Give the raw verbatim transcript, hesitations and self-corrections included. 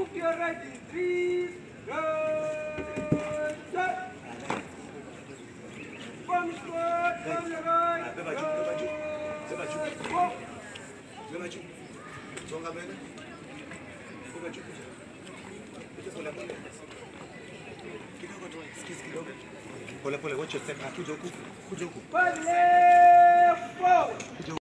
Move your right in three, right, set. From squat, from your right, right, walk. Pole pole, watch your step. Kuja huku. Kuja huku. One left, four.